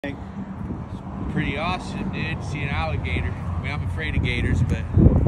Pretty awesome, dude. See an alligator. I mean, I'm afraid of gators, but